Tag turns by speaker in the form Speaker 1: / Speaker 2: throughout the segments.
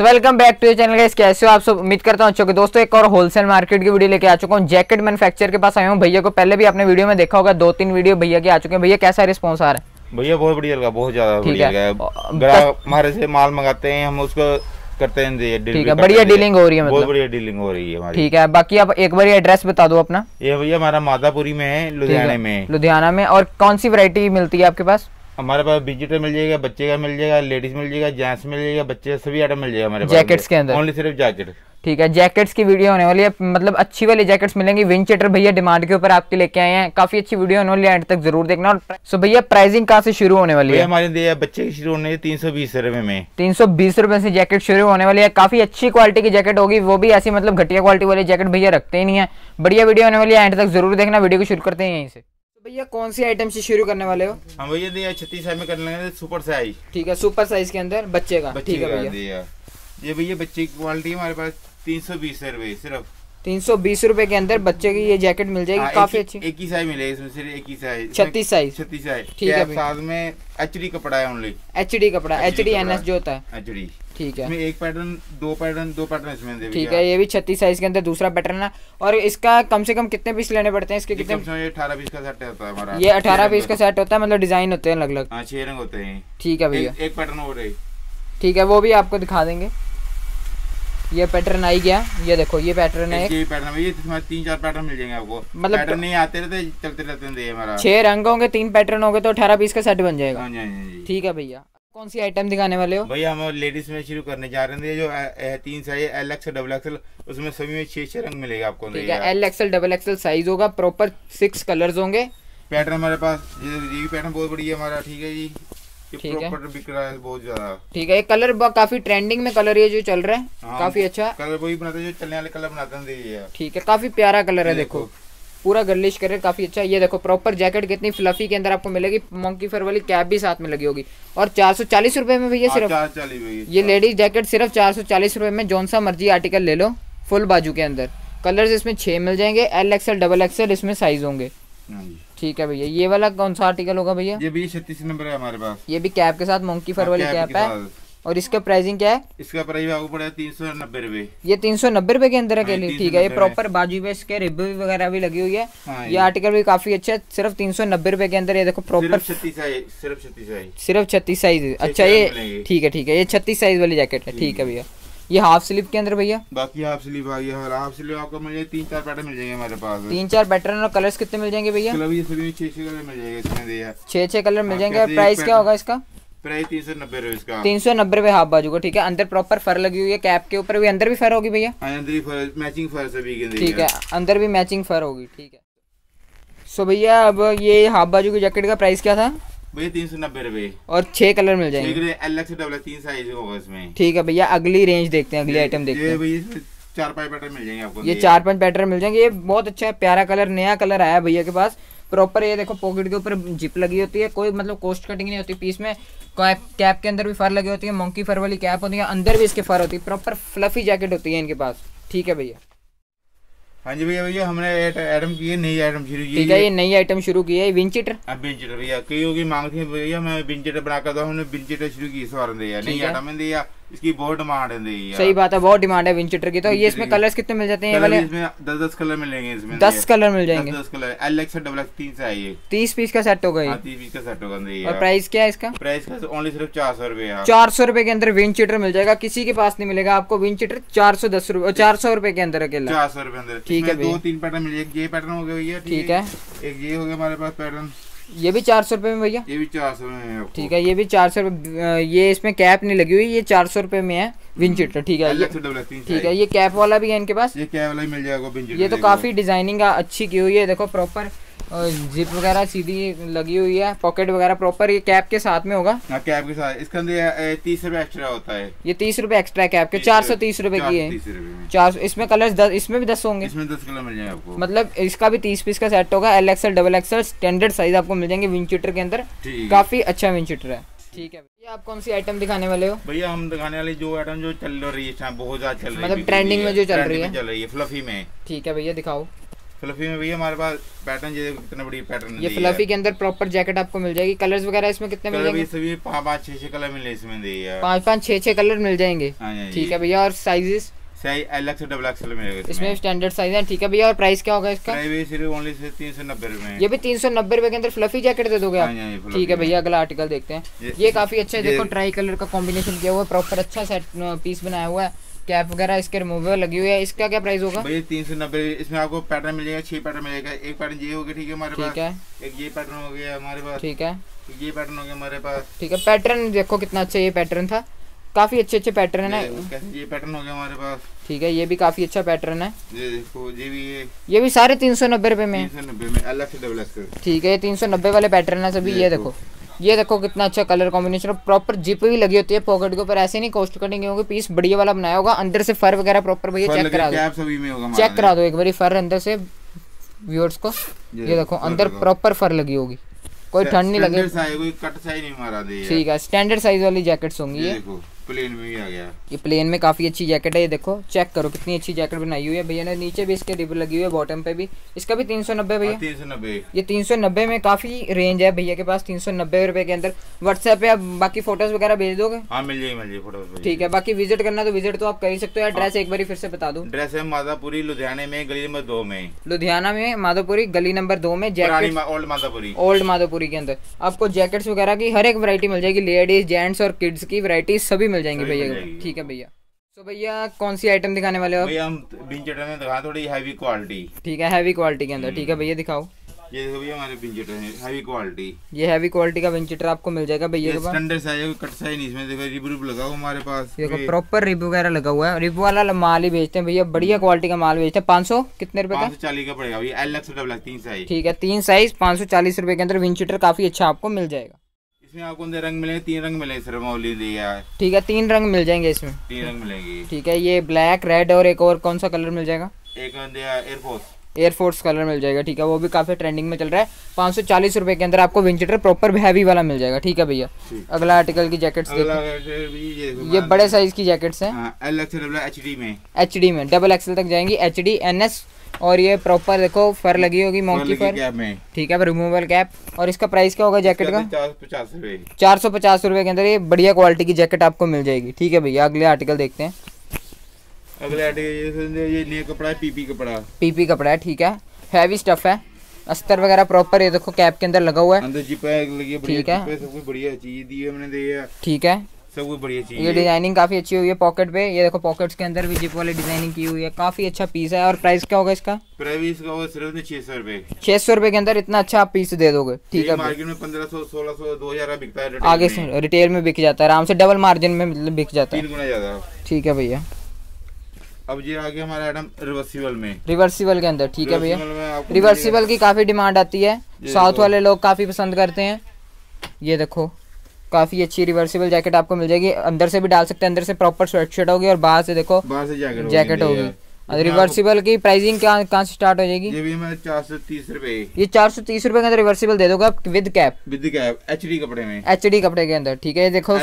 Speaker 1: So welcome back to channel guys, कैसे हो आप सब। उम्मीद करता हूं अच्छे होंगे। दोस्तों एक और होलसेल मार्केट की वीडियो लेके आ चुका हूं। जैकेट मैन्युफैक्चर के पास आया हूं। भैया को पहले भी आपने वीडियो में देखा होगा, 2-3 वीडियो भैया के आ चुके हैं। भैया कैसा रिस्पॉन्स आ रहा है?
Speaker 2: भैया बहुत बढ़िया लगा, बहुत ज्यादा बढ़िया लगा। ग्राहक हमारे से माल मंगाते हैं, हम उसको करते हैं।
Speaker 1: ठीक है, बढ़िया डीलिंग हो रही है, मतलब
Speaker 2: बहुत बढ़िया डीलिंग हो रही है हमारी।
Speaker 1: ठीक है, बाकी आप एक बार एड्रेस बता दो अपना।
Speaker 2: ये भैया हमारा माधापुरी में है, लुधियाना में।
Speaker 1: लुधियाना में। और कौन सी वैरायटी मिलती है आपके पास?
Speaker 2: हमारे पास बिजिटर मिल जाएगा, बच्चे का मिल जाएगा, लेडीज मिल जाएगा, जेंट्स मिल जाएगा, बच्चे सभी आइटम मिल जाएगा हमारे पास
Speaker 1: जैकेट्स के अंदर।
Speaker 2: ओनली सिर्फ जैकेट।
Speaker 1: ठीक है, जैकेट्स की वीडियो होने वाली है, मतलब अच्छी वाली जैकेट्स मिलेंगी। विंचेटर भैया डिमांड के ऊपर आपके लेके आए हैं, काफी अच्छी वीडियो होने वाली है, एंड तक जरूर देखना। और सो भैया प्राइसिंग कहाँ से शुरू होने वाली है?
Speaker 2: हमारे बच्चे की शुरू होने 320 रुपए में।
Speaker 1: 320 रुपए से जैकेट शुरू होने वाली है। काफी अच्छी क्वालिटी की जैकेट होगी, वो भी ऐसी मतलब घटिया क्वालिटी वाली जैकेट भैया रखते ही नहीं है। बढ़िया वीडियो होने वाली है, एंड तक जरूर देखना। वीडियो को शुरू करते हैं यहीं से। भैया कौन सी आइटम से शुरू करने वाले हो?
Speaker 2: हम भैया 36 साइज में कर लेंगे, सुपर साइज।
Speaker 1: ठीक है, सुपर साइज के अंदर बच्चे का। ठीक है
Speaker 2: भैया, ये भैया बच्चे की क्वालिटी हमारे पास 320 रुपए सिर्फ।
Speaker 1: 320 रुपए के अंदर बच्चे की ये जैकेट मिल जाएगी। काफी अच्छी।
Speaker 2: एक ही साइज मिलेगी इसमें, सिर्फ एक ही साइज,
Speaker 1: 36 साइज।
Speaker 2: 36 साइज।
Speaker 1: ठीक है,
Speaker 2: साथ में एचडी कपड़ा है, ओनली
Speaker 1: एचडी कपड़ा, एचडी एनएस जो होता है
Speaker 2: एचडी।
Speaker 1: ठीक है,
Speaker 2: इसमें एक पैटर्न दो पैटर्न इसमें दे।
Speaker 1: ठीक है, ये भी 36 साइज के अंदर दूसरा पैटर्न है। और इसका कम से कम कितने पीस लेने पड़ते हैं? इसके कितने?
Speaker 2: 18 पीस का सेट होता है हमारा।
Speaker 1: ये 18 पीस का सेट होता है, मतलब डिजाइन होते हैं अलग अलग।
Speaker 2: 6 रंग होते हैं।
Speaker 1: ठीक है भैया,
Speaker 2: एक पैटर्न हो रही।
Speaker 1: ठीक है, वो भी आपको दिखा देंगे। ये पैटर्न आई गया, ये देखो ये पैटर्न है।
Speaker 2: ये पैटर्न है, ये 3-4 पैटर्न मिल जाएंगे आपको। मतलब पैटर्न नहीं आते रहते, चलते रहते हैं हमारा।
Speaker 1: 6 रंग होंगे, 3 पैटर्न होंगे, तो 18 पीस का सेट बन जाएगा। ठीक है भैया, कौन सी आइटम दिखाने वाले हो?
Speaker 2: भैया हम लेडीज में शुरू करने जा रहे हैं, जो 3 साइज LXL XXL, उसमें सभी में 6 रंग मिलेगा आपको।
Speaker 1: ठीक है, LXL XXL साइज होगा, प्रॉपर 6 कलर्स होंगे।
Speaker 2: पैटर्न हमारे पास ये भी पैटर्न बहुत बढ़िया हमारा। ठीक है जी,
Speaker 1: ठीक है,
Speaker 2: बिक रहा है बहुत ज्यादा।
Speaker 1: ठीक है, ये कलर काफी ट्रेंडिंग में कलर ये जो चल रहा है। काफी अच्छा
Speaker 2: कलर वही बनाते हैं जो चलने वाले कलर बनाते हैं। ठीक
Speaker 1: है, काफी प्यारा कलर है, देखो पूरा गर्लिश कलर, काफी अच्छा। ये देखो प्रॉपर जैकेट कितनी फ्लफी के अंदर आपको मिलेगी। मंकी फर वाली कैप भी साथ में लगी होगी। और 440 रुपए में भैया सिर्फ
Speaker 2: 440।
Speaker 1: ये लेडीज जैकेट सिर्फ 440 रुपए में। जौन सा मर्जी आर्टिकल ले लो, फुल बाजू के अंदर। कलर्स इसमें 6 मिल जाएंगे। LXL XXL इसमें साइज होंगे। ठीक है भैया, ये वाला कौन सा आर्टिकल होगा भैया?
Speaker 2: ये भी 36 नंबर है हमारे पास।
Speaker 1: ये भी कैप के साथ मंकी फर वाली कैप है। और इसका प्राइसिंग क्या है?
Speaker 2: इसका प्राइस आपको पड़ेगा 390 रुपए।
Speaker 1: ये 390 रुपए के अंदर अकेले। ठीक है, ये प्रॉपर बाजू पे इसके रिब वगैरह भी लगी हुई है। ये आर्टिकल भी काफी अच्छा है, सिर्फ 390 रुपए के अंदर। ये देखो प्रॉपर सिर्फ 36 साइज। अच्छा ये ठीक है, ये 36 साइज वाली जैकेट है। ठीक है भैया, ये हाफ स्लीव के अंदर भैया।
Speaker 2: बाकी हाफ स्लीव आ गया, हाफ स्लीव आपको मिल जाएगा 3-4 पैटर्न मिल जाएंगे हमारे पास।
Speaker 1: 3-4 पैटर्न। और कलर्स कितने मिल जाएंगे भैया?
Speaker 2: 6 कलर मिल जाएंगे इसमें दिया।
Speaker 1: 6 कलर मिल जाएंगे। और प्राइस क्या होगा इसका?
Speaker 2: प्राइस 390 रुपए इसका।
Speaker 1: 390 रुपए हाफ बाजू का। ठीक है, अंदर प्रॉपर फर लगी हुई है। कैप के ऊपर भी अंदर भी फर होगी भैया।
Speaker 2: अंदर भी फर, मैचिंग फर सभी के।
Speaker 1: ठीक है, अंदर भी मैचिंग फर होगी। ठीक है, सो भैया अब ये हाफ बाजू की जैकेट का प्राइस क्या था
Speaker 2: भैया? 390 रुपए।
Speaker 1: और 6 कलर मिल जाएंगे।
Speaker 2: LXL XXL 3 साइज होगा इसमें।
Speaker 1: ठीक है भैया, अगली रेंज देखते हैं, अगली आइटम देखते हैं।
Speaker 2: भैया 4-5 पैटर्न मिल जाएंगे आपको।
Speaker 1: ये 4-5 पैटर्न मिल जाएंगे। ये बहुत अच्छा है, प्यारा कलर, नया कलर आया भैया के पास। प्रॉपर ये देखो पॉकेट के ऊपर जिप लगी होती है, कोई मतलब कोस्ट कटिंग नहीं होती पीस में। कैप के अंदर भी फर लगी होती है, मंकी फर वाली कैप होती है, अंदर भी इसके फर होती है। प्रॉपर फ्लफी जैकेट होती है इनके पास। ठीक है भैया।
Speaker 2: हाँ जी भैया, हमने आइटम की नई आइटम शुरू की।
Speaker 1: ठीक है, ये नई आइटम शुरू की है, विंचेटर।
Speaker 2: विंचेटर भैया कई होगी मांग थी भैया, मैं विंचेटर बनाकर दो। हमने विंचेटर शुरू की इस बार। नई आइटम दिया, इसकी बहुत डिमांड है।
Speaker 1: सही बात है, बहुत डिमांड है विंचेटर की। तो ये इसमें कलर्स कितने मिल जाते हैं? ये वाले
Speaker 2: इसमें 10-10 कलर मिलेंगे। इसमें
Speaker 1: 10 कलर मिल जाएंगे।
Speaker 2: 10 कलर LXL XXL 3 से आई है।
Speaker 1: 30 पीस का सेट होगा ये।
Speaker 2: 30 पीस का सेट होगा।
Speaker 1: और प्राइस क्या है इसका?
Speaker 2: प्राइस का ओनली सिर्फ 400 रुपए।
Speaker 1: 400 रुपए के अंदर विंचेटर मिल जाएगा। किसी के पास नहीं मिलेगा आपको विंचेटर। 410 रुपए, 400 रुपए के अंदर अकेला।
Speaker 2: 400 रुपए अंदर।
Speaker 1: ठीक है,
Speaker 2: 2-3 पैटर्न मिल जाएंगे। ये पैटर्न हो गया भैया।
Speaker 1: ठीक है,
Speaker 2: एक ये हो गया हमारे पास पैटर्न।
Speaker 1: ये भी 400 रुपए में भैया।
Speaker 2: ये भी 400 में है।
Speaker 1: ठीक है, ये भी 400 रुपए। ये इसमें कैप नहीं लगी हुई, ये 400 रुपए में है विंचेटर। ठीक है, ठीक है, ये कैप वाला भी है इनके पास।
Speaker 2: ये कैप वाला ही मिल जाएगा विंचेटर।
Speaker 1: ये तो काफी डिजाइनिंग अच्छी की हुई है, देखो प्रॉपर जिप वगैरह सीधी लगी हुई है, पॉकेट वगैरह प्रॉपर। ये कैप के साथ में होगा।
Speaker 2: कैप के साथ इसके अंदर 30 रुपए एक्स्ट्रा होता है।
Speaker 1: ये 30 रुपए एक्स्ट्रा कैप के। 430 रुपए की है। 400। इसमें कलर्स 10, इसमें भी 10 होंगे।
Speaker 2: इसमें 10 कलर मिल जाएंगे आपको।
Speaker 1: मतलब इसका भी 30 पीस का सेट होगा। LXL XXL स्टैंडर्ड साइज आपको मिल जाएंगे विंचेटर के अंदर। काफी अच्छा विंचेटर है। ठीक है भैया, आप कौन सी आइटम दिखाने वाले हो?
Speaker 2: भैया हम दिखाने वाली जो आइटम जो चल रही है, बहुत ज्यादा चल रही है,
Speaker 1: मतलब ट्रेंडिंग में जो चल रही है
Speaker 2: फ्लफी में।
Speaker 1: ठीक है भैया, दिखाओ।
Speaker 2: फ्लफी में भैया हमारे पास पैटर्न, ये कितना बड़ी पैटर्न
Speaker 1: ये फ्लफी के अंदर प्रॉपर जैकेट आपको मिल जाएगी। कलर्स वगैरह इसमें कितने मिल जाएंगे?
Speaker 2: सभी 5-5-6 कलर मिले इसमें,
Speaker 1: 5-5-6 कलर मिल जाएंगे। ठीक है भैया। और साइजेस
Speaker 2: साइज एल से डबल एक्सएल मिलेगा
Speaker 1: इसमें स्टैंडर्ड साइज है। ठीक है भैया। और प्राइस क्या होगा इसका?
Speaker 2: प्राइस सिर्फ ओनली 390 रुपए।
Speaker 1: ये भी 390 रुपए के अंदर फ्लफी जैकेट दे दोगे आप? ठीक है भैया। अगला आर्टिकल देखते हैं। ये काफी अच्छा है, देखो ट्राई कलर का कॉम्बिनेशन किया हुआ है, प्रॉपर अच्छा सेट पीस बनाया हुआ है, कैप वगैरह इसके रिमूवेबल लगी हुई है। इसका क्या प्राइस होगा?
Speaker 2: भैया 390। इसमें आपको पैटर्न मिलेगा, 6 पैटर्न मिलेगा। एक पैटर्न ये हो गया, ठीक है हमारे पास।
Speaker 1: ठीक है।
Speaker 2: एक ये पैटर्न हो गया हमारे पास।
Speaker 1: ठीक है।
Speaker 2: ये पैटर्न हो गया हमारे पास।
Speaker 1: ठीक है। पैटर्न देखो कितना अच्छा ये पैटर्न था, काफी अच्छे अच्छे पैटर्न है ना।
Speaker 2: ये पैटर्न हो गया हमारे पास।
Speaker 1: ठीक है। ये भी काफी अच्छा पैटर्न है।
Speaker 2: ये देखो
Speaker 1: ये भी सारे 390 रुपए में।
Speaker 2: 390 में अलग से डबल एक्सएल।
Speaker 1: ठीक है। 390 वाले पैटर्न है सभी। ये देखो कितना अच्छा कलर कॉम्बिनेशन, प्रॉपर जिप भी लगी होती है पॉकेट के ऊपर, ऐसे नहीं कॉस्ट कटिंग होगी, पीस बढ़िया वाला बनाया होगा। अंदर से फर वगैरह प्रॉपर भैया चेक करा दो, चेक करा दो एक बार फर अंदर से व्यूअर्स को। ये देखो अंदर प्रॉपर फर लगी होगी, कोई ठंड नहीं लगे,
Speaker 2: कोई कट साइज नहीं मारा दे।
Speaker 1: ठीक है। स्टैंडर्ड साइज वाली जैकेट्स होंगी ये।
Speaker 2: प्लेन में भी आ गया।
Speaker 1: ये प्लेन में काफी अच्छी जैकेट है। ये देखो चेक करो कितनी अच्छी जैकेट बनाई हुई है भैया ने। नीचे भी इसके रिबन लगी हुई है, बॉटम पे भी। इसका भी 390 भैया।
Speaker 2: 390।
Speaker 1: ये 390 में काफी रेंज है भैया के पास, 390 रुपए के अंदर। व्हाट्सएप पे आप बाकी फोटोज वगैरह भेज दोगे?
Speaker 2: हाँ मिल जाएगी फोटोज।
Speaker 1: ठीक है। बाकी विजिट करना तो विजिट तो आप कर ही सकते हो। एड्रेस एक बार फिर से बता दो।
Speaker 2: एड्रेस है माधापुरी लुधियाना में, गली नंबर 2 में।
Speaker 1: लुधियाना में माधापुरी गली नंबर 2 में। Jacket
Speaker 2: old Madhapuri.
Speaker 1: Old Madhapuri के अंदर आपको जैकेट्स वगैरह की हर एक वैरायटी मिल जाएगी, लेडीज जेंट्स और किड्स की वैरायटी सभी मिल जाएंगी भैया। ठीक है भैया। तो भैया कौन सी आइटम दिखाने वाले हो?
Speaker 2: भैया हम बिंचेटर में दिखा थोड़ी हैवी क्वालिटी।
Speaker 1: ठीक है। हैवी क्वालिटी के अंदर। ठीक है भैया दिखाओ।
Speaker 2: ये देखो भैया हमारे बिंचेटर है हैवी क्वालिटी।
Speaker 1: ये हैवी क्वालिटी का विंचेटर आपको मिल जाएगा भैया के पास।
Speaker 2: स्टैंडर्ड साइज है, कट साइज नहीं। इसमें देखो रिब लगा हुआ हमारे पास।
Speaker 1: देखो प्रॉपर रिब वगैरह लगा हुआ है। रिब वाला माल ही बेचते हैं भैया, बढ़िया क्वालिटी का माल बेचते हैं। 500 कितने रुपए का?
Speaker 2: 540 का पड़ेगा भैया। एल से डबल 3 साइज।
Speaker 1: ठीक है। 3 साइज 540 रुपए के अंदर विंचेटर काफी अच्छा आपको मिल जाएगा।
Speaker 2: इसमें आपको अंदर रंग मिलेंगे, 3 रंग मिलेंगे सर, मौली दिया है।
Speaker 1: ठीक है। 3 रंग मिल जाएंगे इसमें।
Speaker 2: 3 रंग मिलेंगे।
Speaker 1: ठीक है। ये ब्लैक, रेड और एक और कौन सा कलर मिल जाएगा?
Speaker 2: एक एयरफोर्स।
Speaker 1: एयरफोर्स कलर मिल जाएगा। ठीक है। वो भी काफी ट्रेंडिंग में चल रहा है। 540 रुपए के अंदर आपको विंचेटर प्रॉपर हैवी वाला मिल जाएगा। ठीक है भैया। अगला आर्टिकल की जैकेट्स ये बड़े साइज की जैकेट्स हैं।
Speaker 2: एल से डबल एचडी में।
Speaker 1: एचडी में डबल एक्सएल तक जाएंगी, एचडी एनएस। और ये प्रॉपर देखो फर लगी होगी, मॉन्की फर। ठीक है। Removable cap. और इसका प्राइस क्या होगा जैकेट का?
Speaker 2: 450 रुपए।
Speaker 1: 450 रुपए के अंदर ये बढ़िया क्वालिटी की जैकेट आपको मिल जाएगी। ठीक है भैया। अगले आर्टिकल देखते हैं।
Speaker 2: अगले आर्टिकल ये कपड़ा है, पीपी कपड़ा।
Speaker 1: पीपी कपड़ा है। ठीक है। हैवी स्टफ है, अस्तर वगैरह प्रॉपर। ये देखो कैप के अंदर लगा हुआ है।
Speaker 2: अंदर जिप लगी है।
Speaker 1: ठीक है।
Speaker 2: सब कुछ बढ़िया चीज दी है हमने दिया।
Speaker 1: ठीक है।
Speaker 2: सब कुछ बढ़िया चीज।
Speaker 1: ये डिजाइनिंग काफी अच्छी हुई है पॉकेट पे। ये देखो पॉकेट्स के अंदर भी जिप वाली डिजाइनिंग की हुई है, काफी अच्छा पीस है। और प्राइस क्या होगा इसका?
Speaker 2: प्राइस का होगा सिर्फ 600 रुपए।
Speaker 1: 600 रुपए के अंदर इतना अच्छा आप पीस दे दोगे। ठीक है।
Speaker 2: मार्केट में 1500 1600 2000 बिकता है।
Speaker 1: आगे से रिटेल में बिक जाता है आराम से, डबल मार्जिन में मतलब बिक जाता है,
Speaker 2: 3 गुना ज्यादा।
Speaker 1: ठीक है भैया।
Speaker 2: अब ये आ गया हमारा आइटम रिवर्सिबल में।
Speaker 1: रिवर्सिबल के अंदर। ठीक है भैया। रिवर्सिबल की काफी डिमांड आती है, साउथ वाले लोग काफी पसंद करते हैं। ये देखो काफी अच्छी रिवर्सिबल जैकेट आपको मिल जाएगी। अंदर से भी डाल सकते हैं, अंदर से प्रॉपर स्वेटशर्ट होगी और बाहर से देखो जैकेट होगी। रिवर्सिबल की प्राइसिंग कहाँ से स्टार्ट हो जाएगी?
Speaker 2: ये भी हमारे 430 रुपए।
Speaker 1: ये 430 रुपए के अंदर रिवर्सिबल दे दोगे आप विद कैप।
Speaker 2: एचडी कपड़े में।
Speaker 1: एचडी कपड़े के अंदर। ठीक है। ये देखो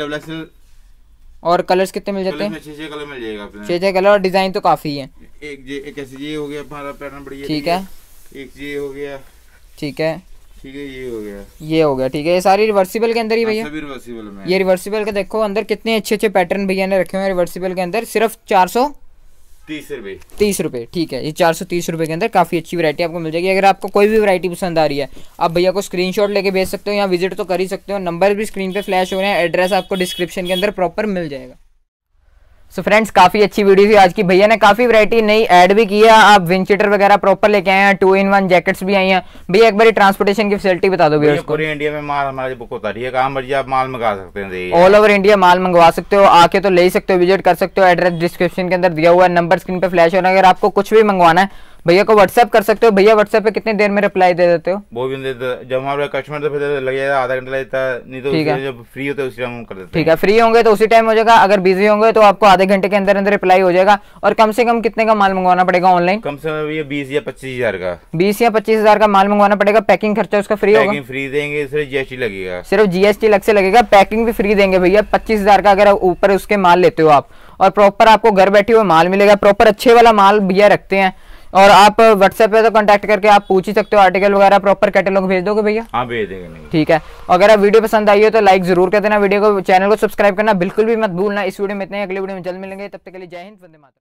Speaker 1: और कलर्स कितने मिल जाते हैं?
Speaker 2: 6 कलर मिल जाएगा आपको।
Speaker 1: 6 कलर और डिजाइन तो काफी है।
Speaker 2: एक ऐसे ये हो गया हमारा पैटर्न बढ़िया।
Speaker 1: ठीक है।
Speaker 2: एक ये हो गया।
Speaker 1: ठीक है।
Speaker 2: ठीक है। ये हो गया।
Speaker 1: ये हो गया। ठीक है। ये सारी रिवर्सिबल के अंदर ही भैया।
Speaker 2: सभी रिवर्सिबल में।
Speaker 1: ये रिवर्सिबल का देखो अंदर कितने अच्छे अच्छे पैटर्न भैया ने रखे हुए हैं रिवर्सिबल के अंदर। सिर्फ 430 रुपए। 30 रुपए। ठीक है। ये 430 रुपए के अंदर काफी अच्छी वैरायटी आपको मिल जाएगी। अगर आपको कोई भी वैरायटी पसंद आ रही है आप भैया को स्क्रीनशॉट लेके भेज सकते हो, यहाँ विजिट तो कर ही सकते हो। नंबर भी स्क्रीन पे फ्लैश हो रहे हैं, एड्रेस आपको डिस्क्रिप्शन के अंदर प्रॉपर मिल जाएगा। सो फ्रेंड्स काफी अच्छी वीडियो थी आज की। भैया ने काफी वैरायटी नई ऐड भी किया। आप विंचेटर वगैरह प्रॉपर लेके आए हैं, 2-in-1 जैकेट्स भी आई हैं। भैया एक बार ट्रांसपोर्टेशन की फैसिलिटी बता दो भैया।
Speaker 2: पूरे इंडिया में माल हमारे बुक होता है, कहाँ मर्जी आप माल मंगा सकते हैं।
Speaker 1: ऑल ओवर इंडिया माल मंगवा सकते हो, आके तो ले ही सकते हो, विजिट कर सकते हो। एड्रेस डिस्क्रिप्शन के अंदर दिया हुआ है, नंबर स्क्रीन पे फ्लैश हो रहा है। अगर आपको कुछ भी मंगवाना है भैया को व्हाट्सएप कर सकते हो। भैया व्हाट्सएप पे कितने देर में रिप्लाई दे देते हो?
Speaker 2: वो भी जब हमारे कस्टमर तो फिर लगेगा आधा घंटा लगता है, नहीं तो जब फ्री होता है उसी टाइम कर देते हैं। ठीक है।
Speaker 1: फ्री होंगे तो उसी टाइम हो जाएगा, अगर बिजी होंगे तो आपको आधे घंटे के अंदर अंदर रिप्लाई हो जाएगा। और कम से कम कितने का माल मंगवाना पड़ेगा ऑनलाइन?
Speaker 2: कम से कम ये 20 या 25 हजार का।
Speaker 1: 20 या 25 हजार का माल मंगवाना पड़ेगा। पैकिंग खर्चा उसका फ्री होगा?
Speaker 2: फ्री देंगे, सिर्फ जीएसटी लगेगा।
Speaker 1: सिर्फ जीएसटी अलग से लगेगा, पैकिंग भी फ्री देंगे भैया। 25 हजार का अगर ऊपर उसके माल लेते हो आप, और प्रॉपर आपको घर बैठे हुए माल मिलेगा। प्रॉपर अच्छे वाला माल भैया रखते हैं, और आप व्हाट्सएप पे तो कांटेक्ट करके आप पूछ ही सकते हो, आर्टिकल वगैरह प्रॉपर कैटलॉग भेज दोगे भैया?
Speaker 2: हाँ भेज देंगे।
Speaker 1: ठीक है, अगर आप वीडियो पसंद आई हो तो लाइक जरूर कर देना, वीडियो को, चैनल को सब्सक्राइब करना बिल्कुल भी मत भूलना। इस वीडियो में इतने, अगले वीडियो में जल्द मिलेंगे, तब तक के लिए जय हिंद, वंदे मातरम।